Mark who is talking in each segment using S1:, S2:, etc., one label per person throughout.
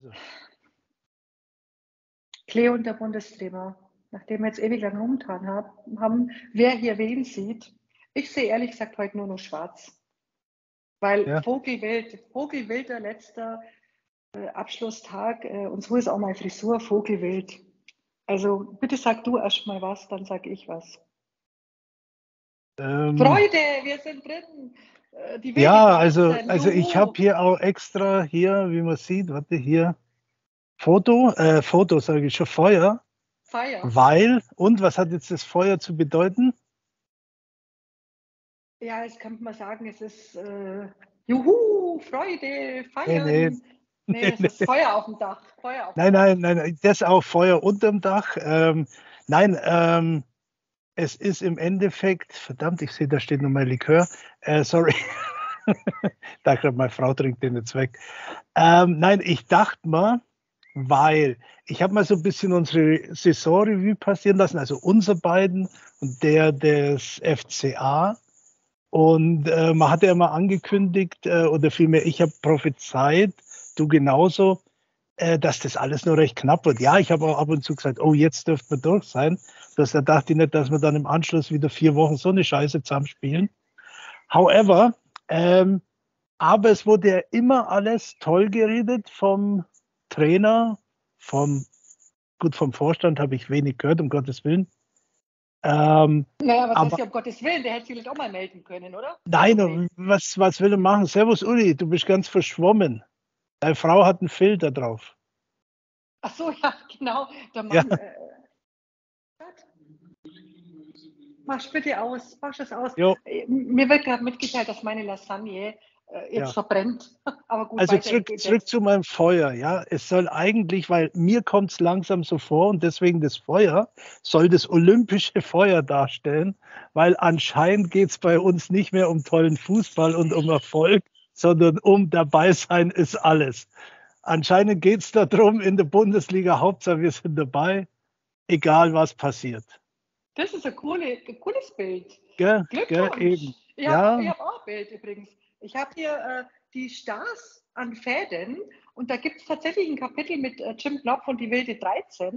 S1: So.
S2: Cleo und der Bundestrainer, nachdem wir jetzt ewig lang rumgetan haben, wer hier wen sieht. Ich sehe ehrlich gesagt heute nur noch schwarz. Weil
S1: Ja.
S2: Vogelwilder letzter Abschlusstag und so ist auch meine Frisur Vogelwild. Also bitte sag du erst mal was, dann sag ich was. Freude, wir sind drin. Die wilde
S1: Ja,
S2: 13.
S1: also ich habe hier auch extra hier, wie man sieht, warte hier, Foto sage ich schon, Feuer.
S2: Feier.
S1: Und was hat jetzt das Feuer zu bedeuten?
S2: Ja, jetzt kann man sagen, es ist Juhu, Freude, Feiern. Nee, es ist Feuer auf dem Dach.
S1: Nein, das auch Feuer unterm Dach. Es ist im Endeffekt, verdammt, ich sehe, da steht noch mal Likör. Sorry. Da gerade meine Frau trinkt den jetzt weg. Nein, ich dachte mal, weil ich habe mal so ein bisschen unsere Saisonrevue passieren lassen, also unser beiden und der des FCA. Und man hat ja immer angekündigt, oder vielmehr, ich habe prophezeit, du genauso, dass das alles nur recht knapp wird. Ja, ich habe auch ab und zu gesagt, oh, jetzt dürfte man durch sein. Da dachte ich nicht, dass wir dann im Anschluss wieder 4 Wochen so eine Scheiße zusammenspielen. However, aber es wurde ja immer alles toll geredet vom Trainer, vom Vorstand habe ich wenig gehört, um Gottes Willen.
S2: Naja, was heißt
S1: Aber
S2: ja um Gottes Willen, der hätte sich vielleicht auch mal melden können, oder?
S1: nein, was will er machen? Servus Uli, du bist ganz verschwommen. Deine Frau hat einen Filter drauf.
S2: Ach so, ja, genau. Der
S1: Ja,
S2: Mann. Mach's bitte aus, mach es aus.
S1: jo,
S2: Mir wird gerade mitgeteilt, dass meine Lasagne jetzt
S1: ja.
S2: verbrennt. Aber gut,
S1: Also
S2: weiter im
S1: zurück
S2: Text.
S1: zu meinem Feuer, ja. Es soll eigentlich, weil mir kommt es langsam so vor und deswegen das Feuer soll das olympische Feuer darstellen, weil anscheinend geht es bei uns nicht mehr um tollen Fußball und um Erfolg, sondern um dabei sein ist alles. Anscheinend geht es darum in der Bundesliga, Hauptsache wir sind dabei, egal was passiert.
S2: Das ist ein cooles Bild.
S1: Gell,
S2: Glückwunsch.
S1: eben.
S2: Ich
S1: Ja,
S2: hab auch ein Bild übrigens. Ich habe hier die Stars an Fäden und da gibt es tatsächlich ein Kapitel mit Jim Knopf und die wilde 13.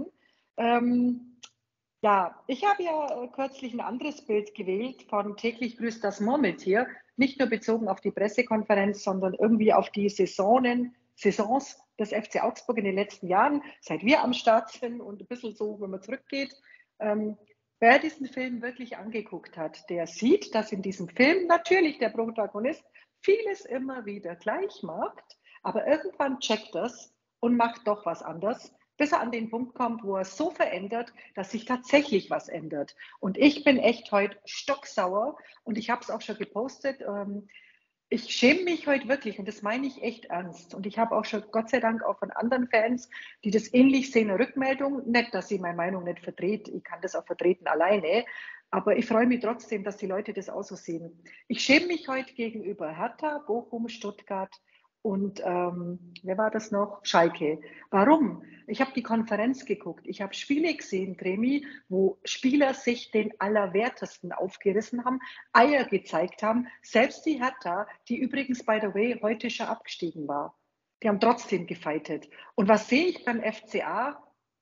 S2: Ähm, ja, ich habe ja kürzlich ein anderes Bild gewählt von täglich grüßt das Murmeltier, nicht nur bezogen auf die Pressekonferenz, sondern irgendwie auf die Saisons des FC Augsburg in den letzten Jahren, seit wir am Start sind und ein bisschen so, wenn man zurückgeht. Ähm, Wer diesen Film wirklich angeguckt hat, der sieht, dass in diesem Film natürlich der Protagonist vieles immer wieder gleich macht, aber irgendwann checkt das und macht doch was anders, bis er an den Punkt kommt, wo er es so verändert, dass sich tatsächlich was ändert. Und ich bin echt heute stocksauer und ich habe es auch schon gepostet. Ich schäme mich heute wirklich und das meine ich echt ernst. Und ich habe auch schon, Gott sei Dank, auch von anderen Fans, die das ähnlich sehen, eine Rückmeldung. Nicht, dass sie meine Meinung nicht vertreten, ich kann das auch vertreten alleine, aber ich freue mich trotzdem, dass die Leute das auch so sehen. Ich schäme mich heute gegenüber Hertha, Bochum, Stuttgart und wer war das noch? Schalke. Warum? Ich habe die Konferenz geguckt. Ich habe Spiele gesehen, Gremi, wo Spieler sich den Allerwertesten aufgerissen haben, Eier gezeigt haben. Selbst die Hertha, die übrigens, by the way, heute schon abgestiegen war. Die haben trotzdem gefeitet. Und was sehe ich beim FCA?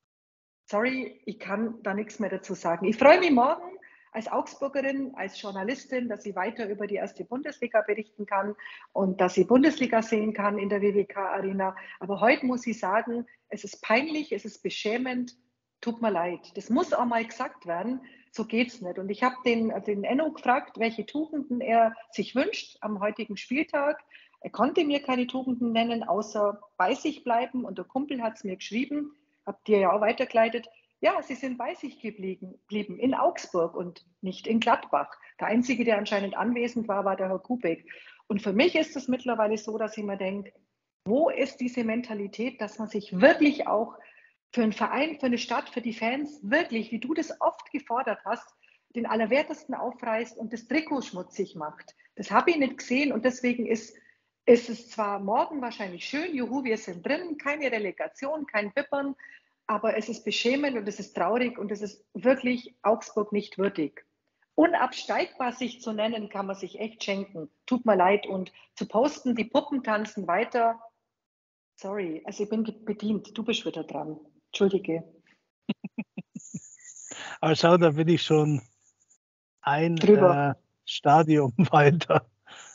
S2: Sorry, ich kann da nichts mehr dazu sagen. Ich freue mich morgen als Augsburgerin, als Journalistin, dass ich weiter über die erste Bundesliga berichten kann und dass ich Bundesliga sehen kann in der WWK-Arena. Aber heute muss ich sagen, es ist peinlich, es ist beschämend, tut mir leid. Das muss auch mal gesagt werden, so geht's nicht. Und ich habe den Enno gefragt, welche Tugenden er sich wünscht am heutigen Spieltag. Er konnte mir keine Tugenden nennen, außer bei sich bleiben. Und der Kumpel hat es mir geschrieben, habt ihr ja auch weitergeleitet. Ja, sie sind bei sich geblieben in Augsburg und nicht in Gladbach. Der Einzige, der anscheinend anwesend war, war der Herr Kubek. Und für mich ist es mittlerweile so, dass ich mir denke, wo ist diese Mentalität, dass man sich wirklich auch für einen Verein, für eine Stadt, für die Fans wirklich, wie du das oft gefordert hast, den Allerwertesten aufreißt und das Trikot schmutzig macht. Das habe ich nicht gesehen und deswegen ist es zwar morgen wahrscheinlich schön, juhu, wir sind drin, keine Relegation, kein Wippern, aber es ist beschämend und es ist traurig und es ist wirklich Augsburg nicht würdig. Unabsteigbar sich zu nennen, kann man sich echt schenken. Tut mir leid. Und zu posten, die Puppen tanzen weiter, Sorry, also ich bin bedient. Du bist wieder dran. Entschuldige.
S1: Aber schau, da bin ich schon ein
S2: Drüber.
S1: Stadium weiter.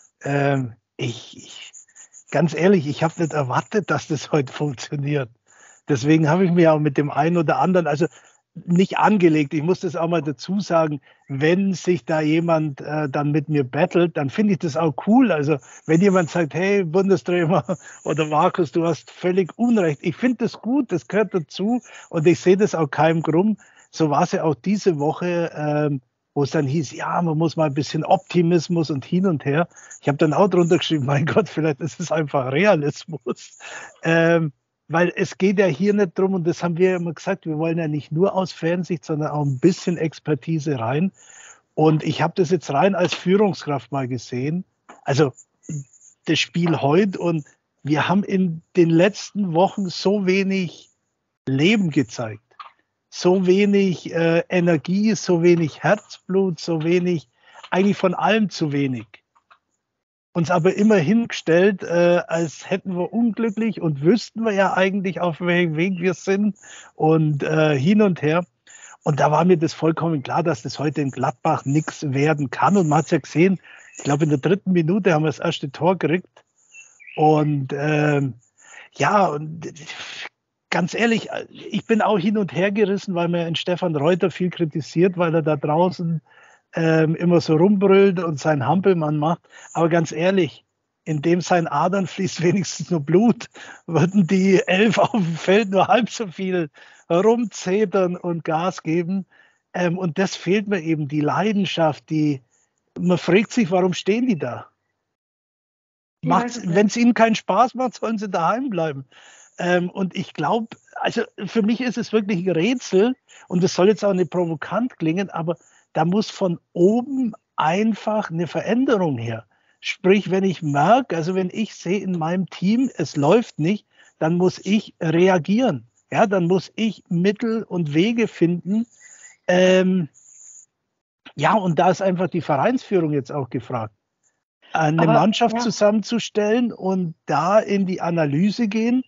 S1: Ganz ehrlich, ich habe nicht erwartet, dass das heute funktioniert. Deswegen habe ich mir auch mit dem einen oder anderen, also nicht angelegt. Ich muss das auch mal dazu sagen, wenn sich da jemand dann mit mir battelt, dann finde ich das auch cool. Also wenn jemand sagt, hey, Bundestrainer oder Markus, du hast völlig Unrecht. Ich finde das gut, das gehört dazu und ich sehe das auch keinem krumm. So war es ja auch diese Woche, wo es dann hieß, ja, man muss mal ein bisschen Optimismus und hin und her. Ich habe dann auch drunter geschrieben, mein Gott, vielleicht ist es einfach Realismus. Weil es geht ja hier nicht drum, und das haben wir ja immer gesagt, wir wollen ja nicht nur aus Fansicht, sondern auch ein bisschen Expertise rein. Und ich habe das jetzt rein als Führungskraft mal gesehen. Also das Spiel heute, und wir haben in den letzten Wochen so wenig Leben gezeigt, so wenig Energie, so wenig Herzblut, so wenig, eigentlich von allem zu wenig. Uns aber immer hingestellt, als hätten wir unglücklich und wüssten wir ja eigentlich, auf welchem Weg wir sind und hin und her. Und da war mir das vollkommen klar, dass das heute in Gladbach nichts werden kann. Und man hat es ja gesehen, ich glaube, in der 3. Minute haben wir das erste Tor gekriegt. Und ja, und ganz ehrlich, ich bin auch hin und her gerissen, weil mir Stefan Reuter viel kritisiert, weil er da draußen immer so rumbrüllt und seinen Hampelmann macht. Aber ganz ehrlich, in dem sein Adern fließt wenigstens nur Blut, würden die 11 auf dem Feld nur halb so viel rumzetern und Gas geben. Und das fehlt mir eben, die Leidenschaft, man fragt sich, warum stehen die da? Wenn es ihnen keinen Spaß macht, sollen sie daheim bleiben. Und ich glaube, also für mich ist es wirklich ein Rätsel, und das soll jetzt auch nicht provokant klingen, aber da muss von oben einfach eine Veränderung her. Sprich, wenn ich merke, also wenn ich sehe in meinem Team, es läuft nicht, dann muss ich reagieren. Ja, dann muss ich Mittel und Wege finden. Ja, und da ist einfach die Vereinsführung jetzt auch gefragt, eine Mannschaft zusammenzustellen und da in die Analyse gehen,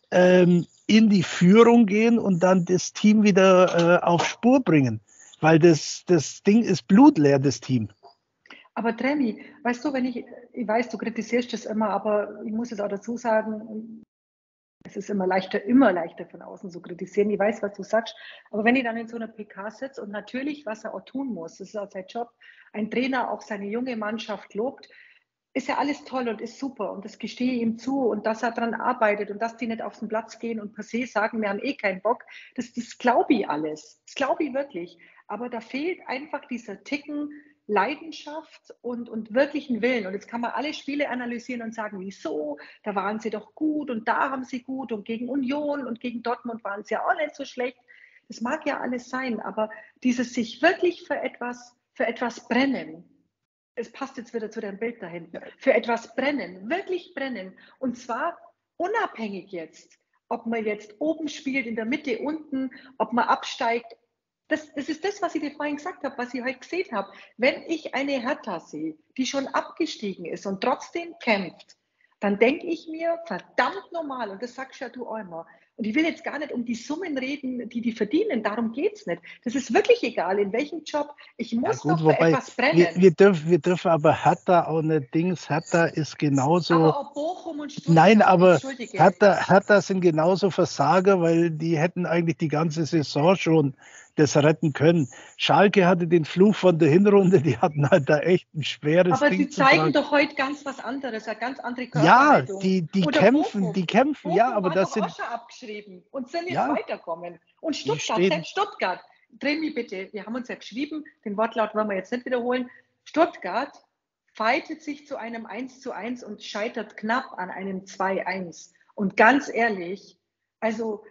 S1: in die Führung gehen und dann das Team wieder auf Spur bringen. Weil das Ding ist blutleer, das Team.
S2: Aber Tremi, weißt du, ich weiß, du kritisierst das immer, aber ich muss es auch dazu sagen, es ist immer leichter von außen zu kritisieren. Ich weiß, was du sagst, aber wenn ich dann in so einer PK sitze und natürlich, was er auch tun muss, das ist auch sein Job, ein Trainer auch seine junge Mannschaft lobt, ist ja alles toll und ist super und das gestehe ich ihm zu und dass er daran arbeitet und dass die nicht auf den Platz gehen und per se sagen, wir haben eh keinen Bock, das glaube ich alles, das glaube ich wirklich, aber da fehlt einfach dieser Ticken Leidenschaft und wirklichen Willen und jetzt kann man alle Spiele analysieren und sagen, wieso, da waren sie doch gut und da haben sie gut und gegen Union und gegen Dortmund waren sie ja auch nicht so schlecht, das mag ja alles sein, aber dieses sich wirklich für etwas brennen, es passt jetzt wieder zu deinem Bild da hinten, für etwas brennen, wirklich brennen. Und zwar unabhängig jetzt, ob man jetzt oben spielt, in der Mitte, unten, ob man absteigt. Das ist das, was ich dir vorhin gesagt habe, was ich heute gesehen habe. Wenn ich eine Hertha sehe, die schon abgestiegen ist und trotzdem kämpft, dann denke ich mir, verdammt normal, und das sagst ja du auch immer. Und ich will jetzt gar nicht um die Summen reden, die verdienen, darum geht es nicht. Das ist wirklich egal, in welchem Job. Ich muss doch für etwas brennen.
S1: Wir dürfen aber Hertha auch nicht Hertha ist genauso.
S2: Aber auch Bochum und Stuttgart.
S1: Nein, aber Hertha sind genauso Versager, weil die hätten eigentlich die ganze Saison schon das retten können. Schalke hatte den Fluch von der Hinrunde, die hatten halt da echt ein schweres
S2: Aber
S1: Ding.
S2: sie zeigen doch heute ganz was anderes, eine ganz andere
S1: Körperhaltung. Ja, die kämpfen,
S2: Bochum
S1: ja, aber das sind
S2: auch schon abgeschrieben und sind jetzt weiterkommen. Und Stuttgart, dreh mich bitte, wir haben uns ja geschrieben, den Wortlaut wollen wir jetzt nicht wiederholen. Stuttgart fightet sich zu einem 1:1 und scheitert knapp an einem 2:1. Und ganz ehrlich, also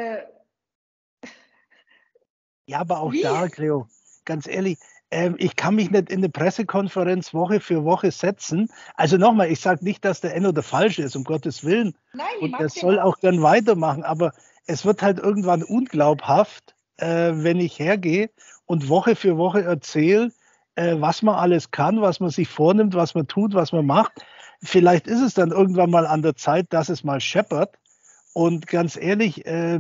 S1: ja, aber auch da, Cleo, ganz ehrlich, ich kann mich nicht in eine Pressekonferenz Woche für Woche setzen. Also nochmal, ich sage nicht, dass der Enno der Falsche ist, um Gottes Willen.
S2: Nein,
S1: und er soll auch gern weitermachen, aber es wird halt irgendwann unglaubhaft, wenn ich hergehe und Woche für Woche erzähle, was man alles kann, was man sich vornimmt, was man tut, was man macht. Vielleicht ist es dann irgendwann mal an der Zeit, dass es mal scheppert. Und ganz ehrlich,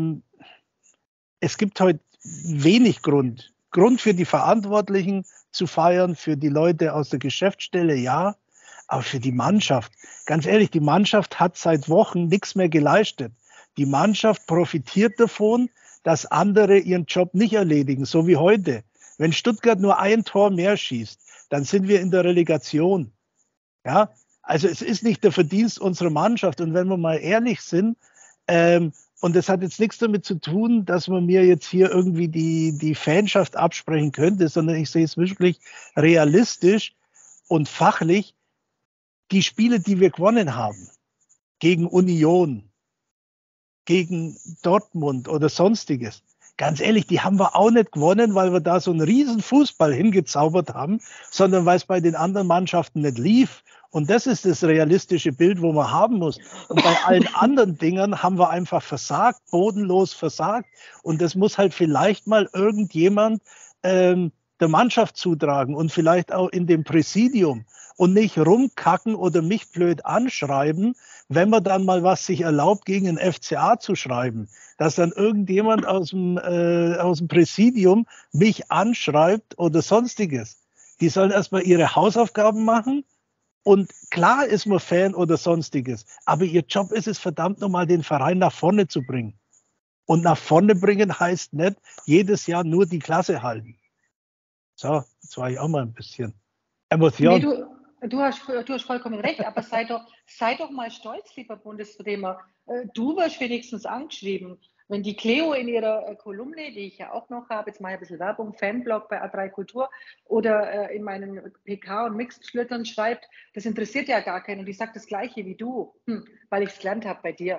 S1: es gibt heute wenig Grund. Grund für die Verantwortlichen zu feiern, für die Leute aus der Geschäftsstelle, ja, aber für die Mannschaft. Ganz ehrlich, die Mannschaft hat seit Wochen nichts mehr geleistet. Die Mannschaft profitiert davon, dass andere ihren Job nicht erledigen, so wie heute. Wenn Stuttgart nur ein Tor mehr schießt, dann sind wir in der Relegation. Ja, also es ist nicht der Verdienst unserer Mannschaft. Und wenn wir mal ehrlich sind, und das hat jetzt nichts damit zu tun, dass man mir jetzt hier irgendwie die Fanschaft absprechen könnte, sondern ich sehe es wirklich realistisch und fachlich. Die Spiele, die wir gewonnen haben, gegen Union, gegen Dortmund oder sonstiges, ganz ehrlich, die haben wir auch nicht gewonnen, weil wir da so einen riesen Fußball hingezaubert haben, sondern weil es bei den anderen Mannschaften nicht lief. Und das ist das realistische Bild, wo man haben muss. Und bei allen anderen Dingern haben wir einfach versagt, bodenlos versagt. Und das muss halt vielleicht mal irgendjemand der Mannschaft zutragen und vielleicht auch in dem Präsidium und nicht rumkacken oder mich blöd anschreiben, wenn man dann mal was sich erlaubt, gegen den FCA zu schreiben. Dass dann irgendjemand aus dem Präsidium mich anschreibt oder sonstiges. Die sollen erstmal ihre Hausaufgaben machen. Und klar ist man Fan oder sonstiges, aber ihr Job ist es verdammt nochmal, den Verein nach vorne zu bringen. Und nach vorne bringen heißt nicht, jedes Jahr nur die Klasse halten. So, jetzt war ich auch mal ein bisschen Emotion.
S2: Nee, du hast vollkommen recht, aber sei doch mal stolz, lieber Bundestrainer. Du wirst wenigstens angeschrieben. Wenn die Cleo in ihrer Kolumne, die ich ja auch noch habe, jetzt mal ein bisschen Werbung, Fanblog bei A3 Kultur oder in meinen PK- und Mixed-Schlüttern schreibt, das interessiert ja gar keinen und ich sage das Gleiche wie du, weil ich es gelernt habe bei dir.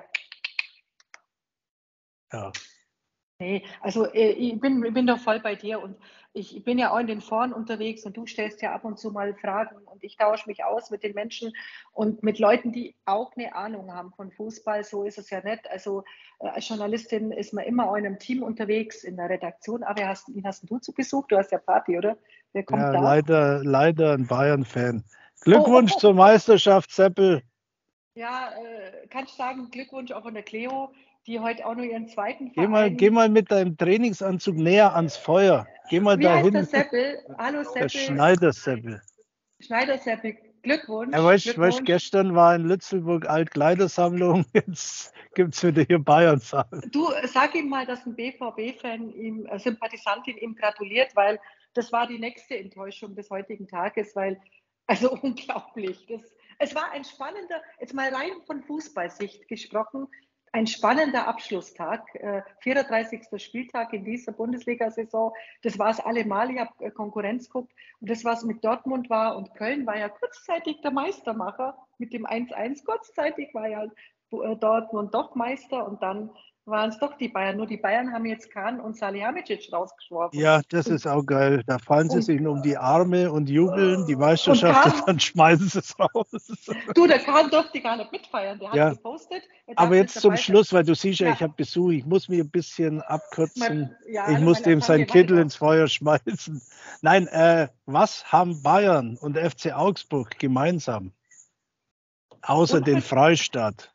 S1: Ja.
S2: Nee, also ich bin doch voll bei dir und ich bin ja auch in den Foren unterwegs und du stellst ja ab und zu mal Fragen und ich tausche mich aus mit den Menschen und mit Leuten, die auch eine Ahnung haben von Fußball. So ist es ja nicht. Also als Journalistin ist man immer auch in einem Team unterwegs, in der Redaktion. Aber wen hast du zu Besuch? Du hast ja Party, oder? Wer kommt
S1: Ja,
S2: da?
S1: leider ein Bayern-Fan. Glückwunsch zur Meisterschaft, Seppel.
S2: Ja, kannst du sagen, Glückwunsch auch von der Cleo, die heute auch nur ihren zweiten
S1: Geh
S2: Verein.
S1: mal mit deinem Trainingsanzug näher ans Feuer. Geh mal
S2: Wie heißt der
S1: dahin.
S2: Seppel? Hallo
S1: Der
S2: Seppel.
S1: Schneider-Seppel.
S2: Schneider-Seppel,
S1: Ja,
S2: Glückwunsch,
S1: weißt,
S2: Glückwunsch.
S1: gestern war in Lützelburg Altkleidersammlung, jetzt gibt es wieder hier Bayern-Sachen.
S2: Du, sag ihm mal, dass ein BVB-Fan Sympathisantin ihm gratuliert, weil das war die nächste Enttäuschung des heutigen Tages, weil, also unglaublich. Es war ein spannender, jetzt mal rein von Fußballsicht gesprochen, ein spannender Abschlusstag, 34. Spieltag in dieser Bundesliga-Saison. Das war es allemal, ich habe Konkurrenz geguckt und das, was mit Dortmund war und Köln war ja kurzzeitig der Meistermacher mit dem 1-1. Kurzzeitig war ja Dortmund doch Meister und dann waren es doch die Bayern. Nur die Bayern haben jetzt Kahn und Salihamidzic rausgeworfen.
S1: Ja, das ist auch geil. Da fallen sie
S2: Und,
S1: sich um die Arme und jubeln die
S2: und
S1: Meisterschaft und
S2: Kahn,
S1: dann schmeißen sie es raus.
S2: du, der Kahn durfte gar nicht mitfeiern. Der hat
S1: Ja,
S2: gepostet, er
S1: aber
S2: darf nicht
S1: jetzt zum
S2: dabei sein.
S1: Schluss, weil du siehst ja,
S2: Ja,
S1: ich habe Besuch, ich muss mich ein bisschen abkürzen. Ich
S2: mein
S1: muss dem sein
S2: Familie wartet
S1: Kittel
S2: drauf.
S1: ins Feuer schmeißen. Nein, was haben Bayern und FC Augsburg gemeinsam? Außer den Freistaat.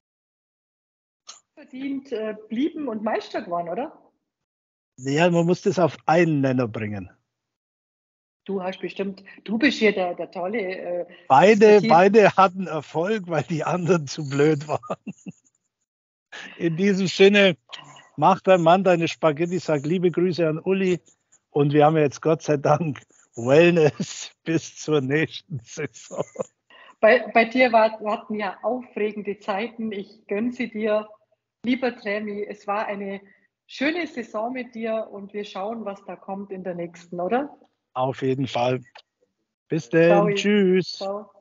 S2: Unverdient blieben und Meister geworden, oder?
S1: Ja, man muss das auf einen Nenner bringen.
S2: Du hast bestimmt, du bist hier der tolle
S1: Beide hatten Erfolg, weil die anderen zu blöd waren. In diesem Sinne, mach dein Mann deine Spaghetti, sag liebe Grüße an Uli und wir haben jetzt Gott sei Dank Wellness bis zur nächsten Saison.
S2: Bei dir warten ja aufregende Zeiten. Ich gönne sie dir. Lieber Tremi, es war eine schöne Saison mit dir und wir schauen, was da kommt in der nächsten, oder?
S1: Auf jeden Fall. Bis
S2: Ciao.
S1: denn. Tschüss.
S2: Ciao.